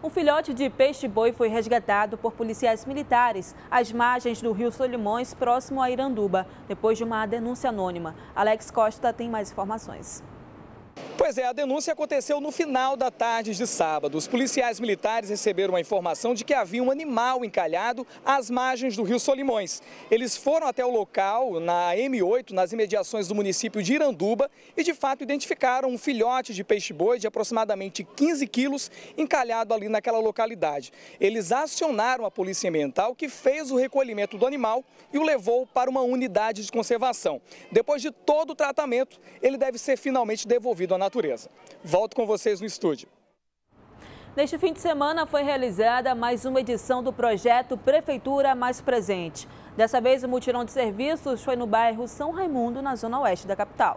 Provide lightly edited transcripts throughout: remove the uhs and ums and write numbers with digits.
Um filhote de peixe-boi foi resgatado por policiais militares às margens do rio Solimões, próximo a Iranduba, depois de uma denúncia anônima. Alex Costa tem mais informações. Pois é, a denúncia aconteceu no final da tarde de sábado. Os policiais militares receberam a informação de que havia um animal encalhado às margens do rio Solimões. Eles foram até o local, na M8, nas imediações do município de Iranduba, e de fato identificaram um filhote de peixe-boi de aproximadamente 15 quilos encalhado ali naquela localidade. Eles acionaram a polícia ambiental, que fez o recolhimento do animal e o levou para uma unidade de conservação. Depois de todo o tratamento, ele deve ser finalmente devolvido à natureza. Volto com vocês no estúdio. Neste fim de semana foi realizada mais uma edição do projeto Prefeitura Mais Presente. Dessa vez o mutirão de serviços foi no bairro São Raimundo, na zona oeste da capital.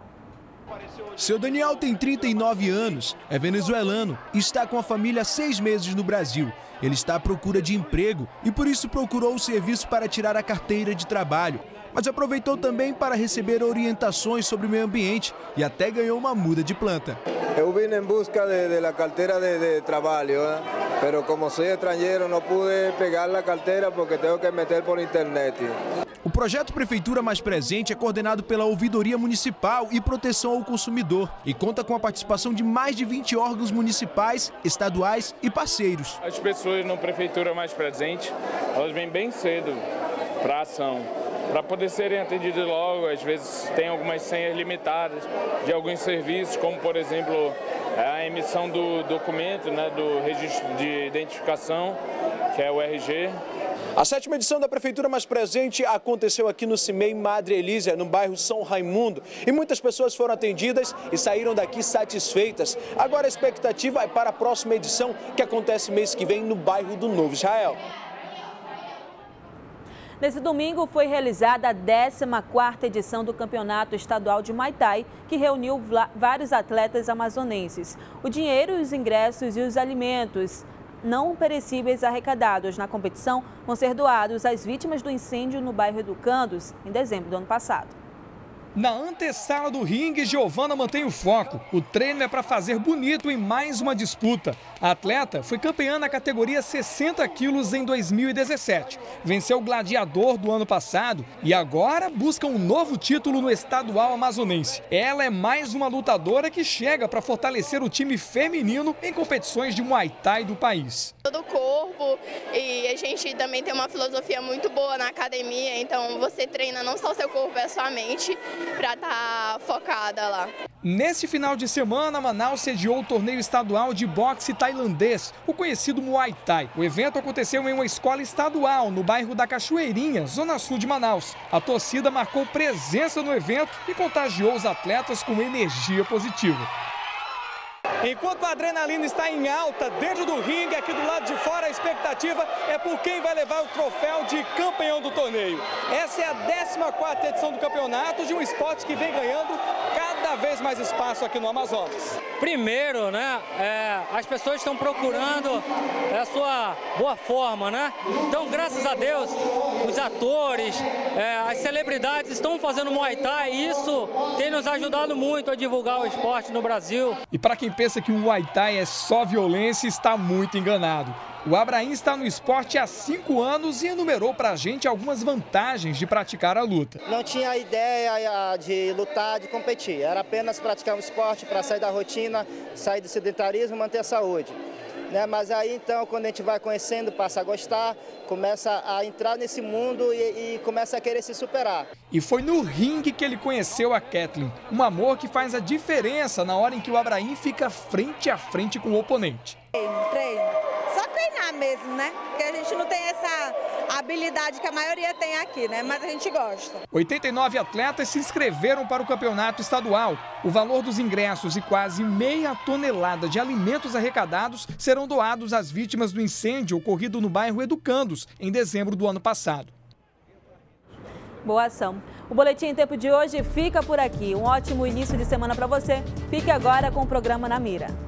Seu Daniel tem 39 anos, é venezuelano e está com a família há 6 meses no Brasil. Ele está à procura de emprego e por isso procurou o serviço para tirar a carteira de trabalho. Mas aproveitou também para receber orientações sobre o meio ambiente e até ganhou uma muda de planta. Eu vim em busca da carteira de trabalho, mas como sou estrangeiro não pude pegar a carteira porque tenho que meter por internet. O projeto Prefeitura Mais Presente é coordenado pela Ouvidoria Municipal e Proteção ao Consumidor e conta com a participação de mais de 20 órgãos municipais, estaduais e parceiros. As pessoas no Prefeitura Mais Presente, elas vêm bem cedo para a ação, para poder serem atendidas logo. Às vezes tem algumas senhas limitadas de alguns serviços, como por exemplo a emissão do documento, do registro de identificação, que é o RG. A 7ª edição da Prefeitura Mais Presente aconteceu aqui no CIMEI Madre Elísia, no bairro São Raimundo. E muitas pessoas foram atendidas e saíram daqui satisfeitas. Agora a expectativa é para a próxima edição, que acontece mês que vem no bairro do Novo Israel. Nesse domingo foi realizada a 14ª edição do Campeonato Estadual de Muay Thai, que reuniu vários atletas amazonenses. O dinheiro, os ingressos e os alimentos não perecíveis arrecadados na competição vão ser doados às vítimas do incêndio no bairro Educandos, em dezembro do ano passado. Na antessala do ringue, Giovana mantém o foco. O treino é para fazer bonito em mais uma disputa. A atleta foi campeã na categoria 60 quilos em 2017. Venceu o gladiador do ano passado e agora busca um novo título no estadual amazonense. Ela é mais uma lutadora que chega para fortalecer o time feminino em competições de Muay Thai do país. Todo o corpo, e a gente também tem uma filosofia muito boa na academia, então você treina não só o seu corpo, é a sua mente, para estar focada lá. Nesse final de semana, Manaus sediou o torneio estadual de boxe tailandês, o conhecido Muay Thai. O evento aconteceu em uma escola estadual, no bairro da Cachoeirinha, zona sul de Manaus. A torcida marcou presença no evento e contagiou os atletas com energia positiva. Enquanto a adrenalina está em alta dentro do ringue, aqui do lado de fora a expectativa é por quem vai levar o troféu de campeão do torneio. Essa é a 14ª edição do campeonato de um esporte que vem ganhando cada vez mais espaço aqui no Amazonas. Primeiro, as pessoas estão procurando a sua boa forma, Então, graças a Deus, os atores, as celebridades estão fazendo Muay Thai e isso tem nos ajudado muito a divulgar o esporte no Brasil. E para quem pensa que o Muay Thai é só violência, está muito enganado. O Abraim está no esporte há 5 anos e enumerou para a gente algumas vantagens de praticar a luta. Não tinha a ideia de lutar, de competir. Era apenas praticar um esporte para sair da rotina, sair do sedentarismo e manter a saúde. Mas aí então, quando a gente vai conhecendo, passa a gostar, começa a entrar nesse mundo e começa a querer se superar. E foi no ringue que ele conheceu a Kathleen, um amor que faz a diferença na hora em que o Abraim fica frente a frente com o oponente. Treino. Só treinar mesmo, Porque a gente não tem essa habilidade que a maioria tem aqui, Mas a gente gosta. 89 atletas se inscreveram para o campeonato estadual. O valor dos ingressos e quase meia tonelada de alimentos arrecadados serão doados às vítimas do incêndio ocorrido no bairro Educandos, em dezembro do ano passado. Boa ação. O Boletim em Tempo de hoje fica por aqui. Um ótimo início de semana para você. Fique agora com o programa Na Mira.